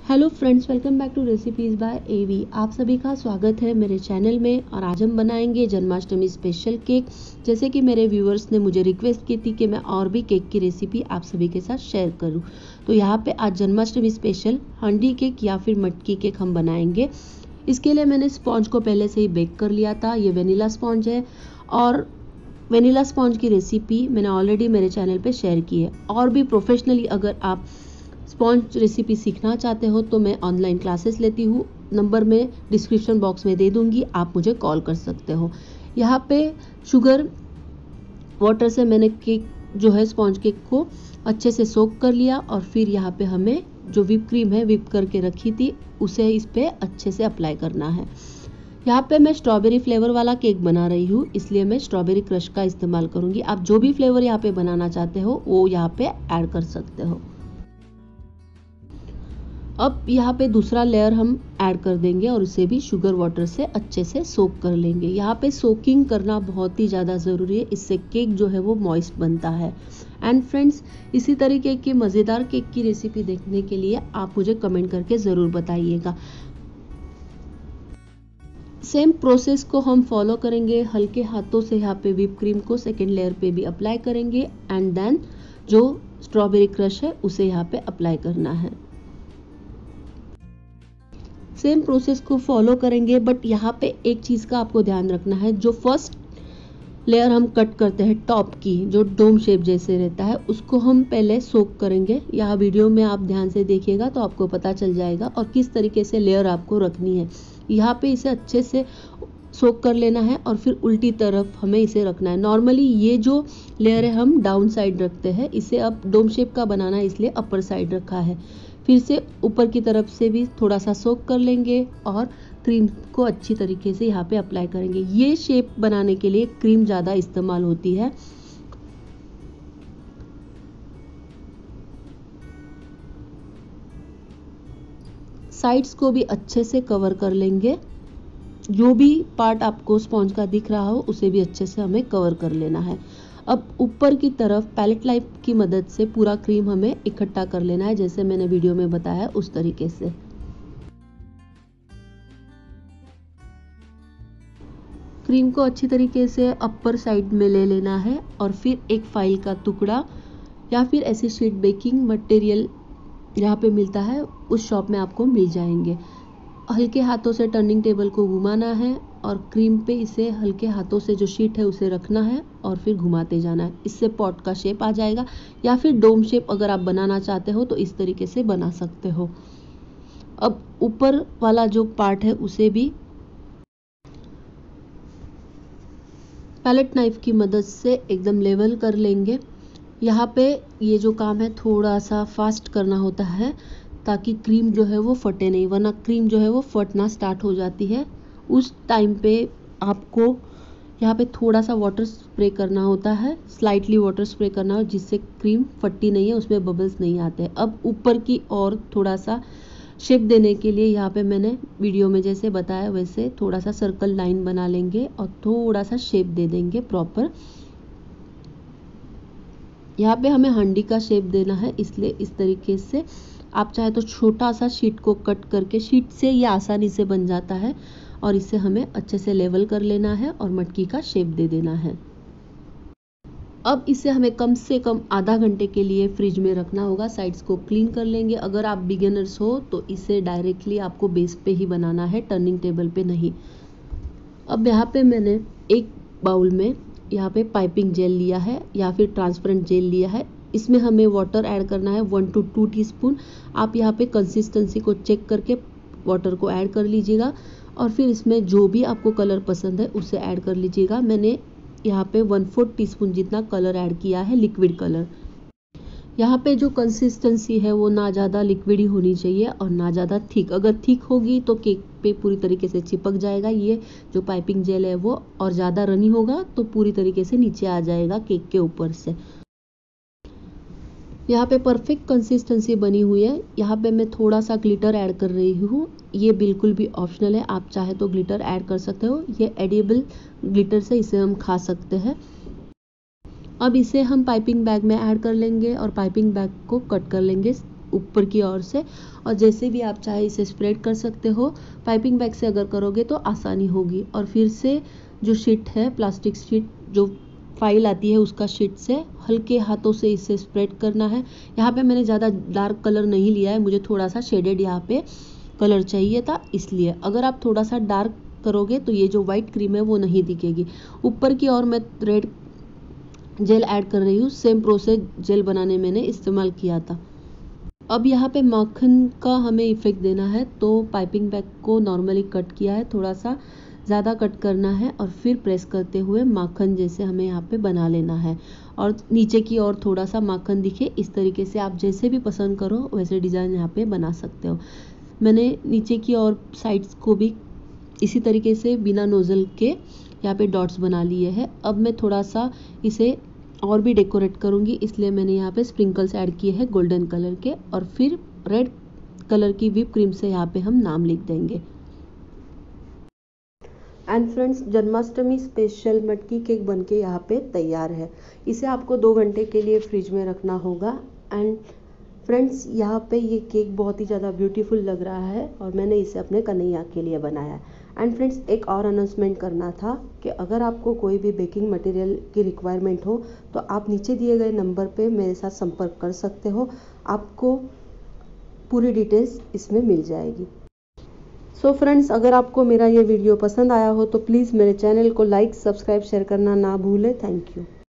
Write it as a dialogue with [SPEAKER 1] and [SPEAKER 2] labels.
[SPEAKER 1] Hello friends, welcome back to recipes by A. V सभी का स्वागत है मेरे चैनल में। और आज हम बनाएंगे जन्माष्टमी स्पेशल केक। जैसे कि मेरे व्यूअर्स ने मुझे रिक्वेस्ट की थी कि मैं और भी केक की रेसिपी आप सभी के साथ शेयर करूं, तो यहाँ पे आज जन्माष्टमी स्पेशल हांडी केक या फिर मटकी केक हम बनाएंगे। इसके लिए मैंने स्पॉन्ज को पहले से ही बेक कर लिया था। ये वेनिला स्पॉन्ज है और वेनिला स्पॉन्ज की रेसिपी मैंने ऑलरेडी मेरे चैनल पे शेयर की है। और भी प्रोफेशनली अगर आप स्पॉन्ज रेसिपी सीखना चाहते हो तो मैं ऑनलाइन क्लासेस लेती हूँ। नंबर मैं डिस्क्रिप्शन बॉक्स में दे दूँगी, आप मुझे कॉल कर सकते हो। यहाँ पे शुगर वाटर से मैंने केक जो है स्पॉन्ज केक को अच्छे से सोक कर लिया और फिर यहाँ पे हमें जो व्हिप क्रीम है व्हिप करके रखी थी उसे इस पे अच्छे से अप्लाई करना है। यहाँ पे मैं स्ट्रॉबेरी फ्लेवर वाला केक बना रही हूँ, इसलिए मैं स्ट्रॉबेरी क्रश का इस्तेमाल करूँगी। आप जो भी फ्लेवर यहाँ पे बनाना चाहते हो वो यहाँ पे ऐड कर सकते हो। अब यहाँ पे दूसरा लेयर हम ऐड कर देंगे और उसे भी शुगर वाटर से अच्छे से सोक कर लेंगे। यहाँ पे सोकिंग करना बहुत ही ज़्यादा ज़रूरी है, इससे केक जो है वो मॉइस्ट बनता है। एंड फ्रेंड्स, इसी तरीके की मज़ेदार केक की रेसिपी देखने के लिए आप मुझे कमेंट करके ज़रूर बताइएगा। सेम प्रोसेस को हम फॉलो करेंगे। हल्के हाथों से यहाँ पे व्हिप क्रीम को सेकेंड लेयर पे भी अप्लाई करेंगे एंड देन जो स्ट्रॉबेरी क्रश है उसे यहाँ पे अप्लाई करना है। सेम प्रोसेस को फॉलो करेंगे, बट यहाँ पे एक चीज़ का आपको ध्यान रखना है। जो फर्स्ट लेयर हम कट करते हैं टॉप की, जो डोम शेप जैसे रहता है, उसको हम पहले सोक करेंगे। यहाँ वीडियो में आप ध्यान से देखिएगा तो आपको पता चल जाएगा और किस तरीके से लेयर आपको रखनी है। यहाँ पे इसे अच्छे से सोक कर लेना है और फिर उल्टी तरफ हमें इसे रखना है। नॉर्मली ये जो लेयर है हम डाउन साइड रखते हैं, इसे अब डोम शेप का बनाना है इसलिए अपर साइड रखा है। फिर से ऊपर की तरफ से भी थोड़ा सा सोक कर लेंगे और क्रीम को अच्छी तरीके से यहाँ पे अप्लाई करेंगे। ये शेप बनाने के लिए क्रीम ज़्यादा इस्तेमाल होती है। साइड्स को भी अच्छे से कवर कर लेंगे। जो भी पार्ट आपको स्पॉन्ज का दिख रहा हो उसे भी अच्छे से हमें कवर कर लेना है। अब ऊपर की तरफ पैलेट नाइफ की मदद से पूरा क्रीम हमें इकट्ठा कर लेना है, जैसे मैंने वीडियो में बताया है उस तरीके से। क्रीम को अच्छी तरीके से अपर साइड में ले लेना है और फिर एक फाइल का टुकड़ा या फिर ऐसे शीट बेकिंग मटेरियल जहाँ पे मिलता है उस शॉप में आपको मिल जाएंगे। हल्के हाथों से टर्निंग टेबल को घुमाना है और क्रीम पे इसे हल्के हाथों से जो शीट है उसे रखना है और फिर घुमाते जाना है। इससे पॉट का शेप आ जाएगा, या फिर डोम शेप अगर आप बनाना चाहते हो तो इस तरीके से बना सकते हो। अब ऊपर वाला जो पार्ट है उसे भी पैलेट नाइफ की मदद से एकदम लेवल कर लेंगे। यहाँ पे ये जो काम है थोड़ा सा फास्ट करना होता है ताकि क्रीम जो है वो फटे नहीं, वरना क्रीम जो है वो फटना स्टार्ट हो जाती है। उस टाइम पे आपको यहाँ पे थोड़ा सा वाटर स्प्रे करना होता है, स्लाइटली वाटर स्प्रे करना हो, जिससे क्रीम फटती नहीं है, उसमें बबल्स नहीं आते। अब ऊपर की और थोड़ा सा शेप देने के लिए यहाँ पे मैंने वीडियो में जैसे बताया वैसे थोड़ा सा सर्कल लाइन बना लेंगे और थोड़ा सा शेप दे देंगे प्रॉपर। यहाँ पे हमें हांडी का शेप देना है, इसलिए इस तरीके से आप चाहे तो छोटा सा शीट को कट करके, शीट से ये आसानी से बन जाता है और इसे हमें अच्छे से लेवल कर लेना है और मटकी का शेप दे देना है। अब इसे हमें कम से कम आधा घंटे के लिए फ्रिज में रखना होगा। साइड्स को क्लीन कर लेंगे। अगर आप बिगिनर्स हो तो इसे डायरेक्टली आपको बेस पे ही बनाना है, टर्निंग टेबल पे नहीं। अब यहाँ पे मैंने एक बाउल में यहाँ पे पाइपिंग जेल लिया है या फिर ट्रांसपेरेंट जेल लिया है। इसमें हमें वाटर ऐड करना है 1 to 2 टीस्पून। आप यहाँ पे कंसिस्टेंसी को चेक करके वाटर को ऐड कर लीजिएगा और फिर इसमें जो भी आपको कलर पसंद है उसे ऐड कर लीजिएगा। मैंने यहाँ पे 1/4 टीस्पून जितना कलर ऐड किया है, लिक्विड कलर। यहाँ पे जो कंसिस्टेंसी है वो ना ज़्यादा लिक्विड ही होनी चाहिए और ना ज़्यादा थिक। अगर थिक होगी तो केक पे पूरी तरीके से चिपक जाएगा ये जो पाइपिंग जेल है वो, और ज़्यादा रनी होगा तो पूरी तरीके से नीचे आ जाएगा केक के ऊपर से। यहाँ पे परफेक्ट कंसिस्टेंसी बनी हुई है। यहाँ पे मैं थोड़ा सा ग्लिटर ऐड कर रही हूँ, ये बिल्कुल भी ऑप्शनल है, आप चाहे तो ग्लिटर ऐड कर सकते हो। ये एडिबल ग्लिटर से इसे हम खा सकते हैं। अब इसे हम पाइपिंग बैग में ऐड कर लेंगे और पाइपिंग बैग को कट कर लेंगे। ऊपर की ओर से, और जैसे भी आप चाहे इसे स्प्रेड कर सकते हो। पाइपिंग बैग से अगर करोगे तो आसानी होगी। और फिर से जो शीट है, प्लास्टिक शीट जो फाइल आती है उसका शीट से हल्के हाथों से इसे स्प्रेड करना है। यहाँ पे मैंने ज़्यादा डार्क कलर नहीं लिया है, मुझे थोड़ा सा शेडेड यहाँ पे कलर चाहिए था, इसलिए। अगर आप थोड़ा सा डार्क करोगे तो ये जो वाइट क्रीम है वो नहीं दिखेगी। ऊपर की ओर मैं रेड जेल ऐड कर रही हूँ, सेम प्रोसेस जेल बनाने मैंने इस्तेमाल किया था। अब यहाँ पे माखन का हमें इफेक्ट देना है, तो पाइपिंग बैग को नॉर्मली कट किया है, थोड़ा सा ज़्यादा कट करना है और फिर प्रेस करते हुए माखन जैसे हमें यहाँ पे बना लेना है। और नीचे की ओर थोड़ा सा माखन दिखे, इस तरीके से आप जैसे भी पसंद करो वैसे डिज़ाइन यहाँ पे बना सकते हो। मैंने नीचे की ओर साइड्स को भी इसी तरीके से बिना नोज़ल के यहाँ पे डॉट्स बना लिए हैं। अब मैं थोड़ा सा इसे और भी डेकोरेट करूँगी, इसलिए मैंने यहाँ पे स्प्रिंकल्स ऐड किए हैं गोल्डन कलर के, और फिर रेड कलर की व्हिप क्रीम से यहाँ पे हम नाम लिख देंगे। एंड फ्रेंड्स, जन्माष्टमी स्पेशल मटकी केक बनके यहाँ पे तैयार है। इसे आपको 2 घंटे के लिए फ्रिज में रखना होगा। एंड फ्रेंड्स, यहाँ पे ये केक बहुत ही ज़्यादा ब्यूटीफुल लग रहा है और मैंने इसे अपने कन्हैया के लिए बनाया है। एंड फ्रेंड्स, एक और अनाउंसमेंट करना था कि अगर आपको कोई भी बेकिंग मटेरियल की रिक्वायरमेंट हो तो आप नीचे दिए गए नंबर पे मेरे साथ संपर्क कर सकते हो, आपको पूरी डिटेल्स इसमें मिल जाएगी। सो फ्रेंड्स, अगर आपको मेरा ये वीडियो पसंद आया हो तो प्लीज़ मेरे चैनल को लाइक, सब्सक्राइब, शेयर करना ना भूलें। Thank you.